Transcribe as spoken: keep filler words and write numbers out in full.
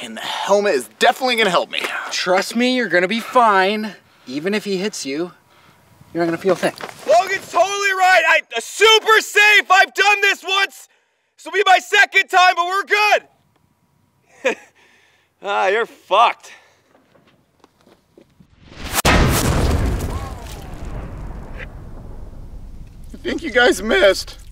and the helmet is definitely gonna help me. Trust me, you're gonna be fine. Even if he hits you, you're not gonna feel a thing. Logan's totally right. I uh, super safe. I've done this once. This will be my second time, but we're good. Ah, you're fucked. I think you guys missed.